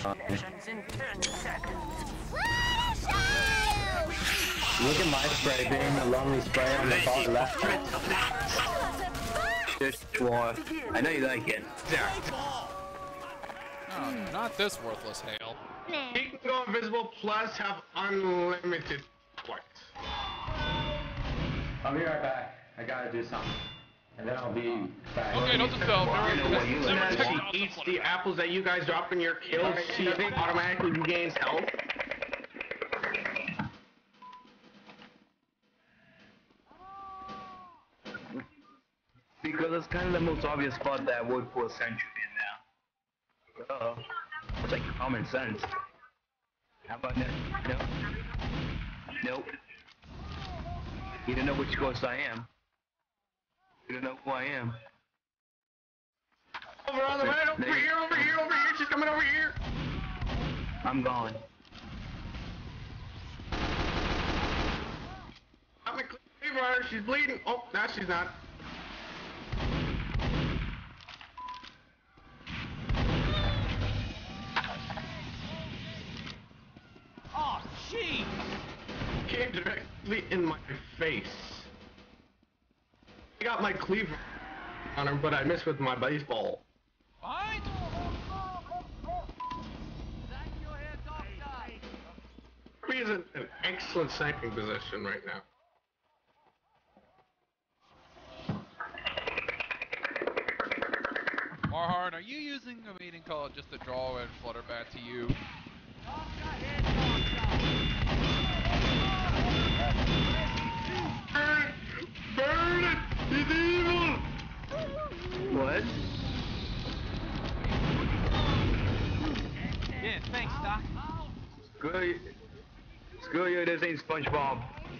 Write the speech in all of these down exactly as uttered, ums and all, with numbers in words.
Look at my spray being a lonely spray on the far left. Just dwarf. I know you like it. Yeah. Oh, not this worthless hail. He can go invisible plus have unlimited points. I'll be right back. I gotta do something. And then I'll be back. Okay, don't dispel. As Never, soon never as take she out the eats flutter. the apples that you guys drop in your kills, she automatically regains health. Because it's kind of the most obvious spot that I would put a sentry in now. Uh-oh. It's like common sense. How about that? No. Nope. You don't know which ghost I am. You don't know who I am. Over on the right, over There you- here, over here, over here, she's coming over here. I'm gone. I'm a cleaver, she's bleeding. Oh, now she's not. Oh, jeez! Came directly in my face. I got my cleaver on her, but I missed with my baseball. What? He's in an excellent sniping position right now. Marharn, are you using a meeting call just to draw and flutter back to you? Burn it! Burn it! He's evil! What? Yeah, thanks, Doc. Screw you. Screw you, this ain't SpongeBob.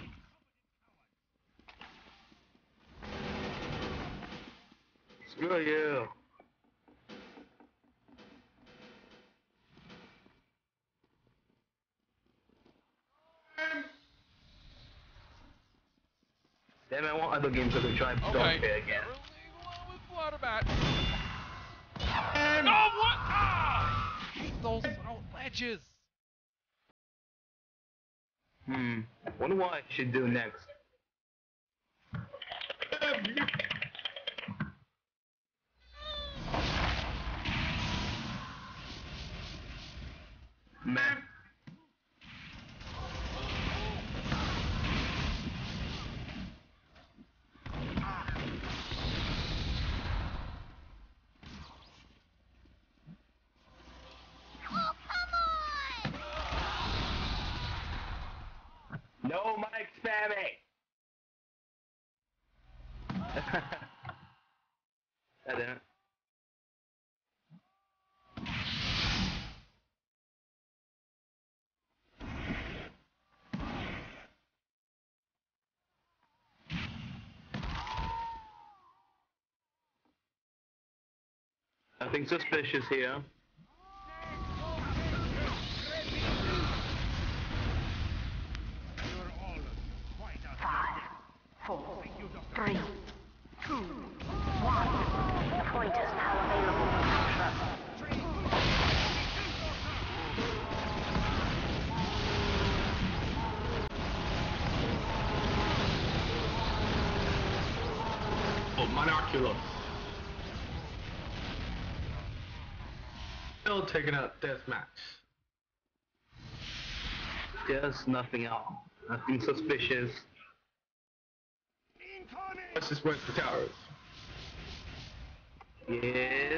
Screw you. Damn, I want other games so I can try and Okay. stop it again. Really well with flutter back. Oh, what? Ah! I hate those out ledges. Hmm. Wonder what I should do next. Man. No mic spamming! That didn't. Nothing suspicious here. Five, four, three, two, one. The point is now available for capture. Oh, Monoculus. Still taking out deathmatch. Just nothing else. Nothing suspicious. Let's just went for towers. Yes.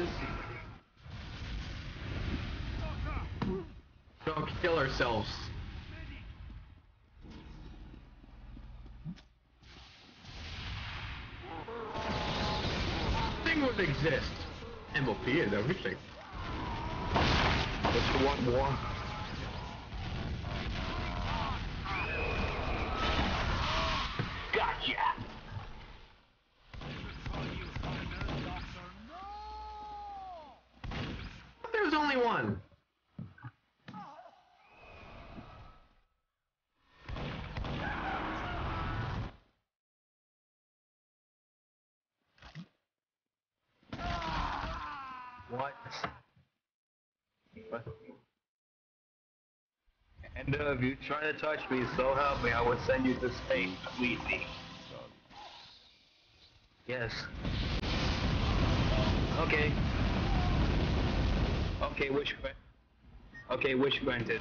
Don't kill ourselves. Thing would exist. M O P is everything. Just one more. Gotcha! There's only one. What? What? And uh, if you try to touch me, so help me, I would send you to space completely. Yes. Okay. Okay, wish gra- Okay, wish granted.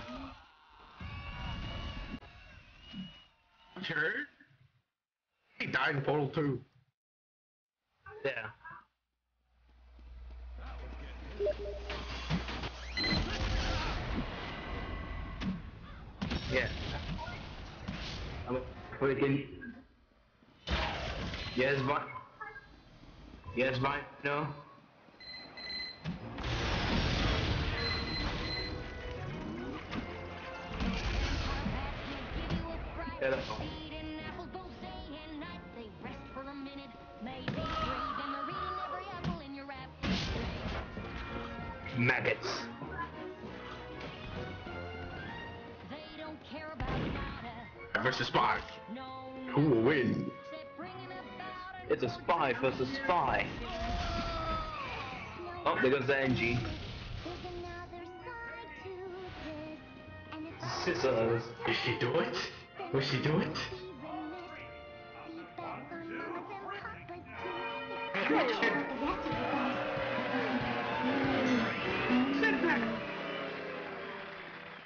Sure. He died in Portal two. Yeah. Yeah. I'm a freaking. Yes, Vi. Yes, Vi. No. Hello. Maggots. Versus Spy. Who will win? It's a spy versus spy. Oh, there goes the N G. Scissors. Will she do it? Will she do it? Good.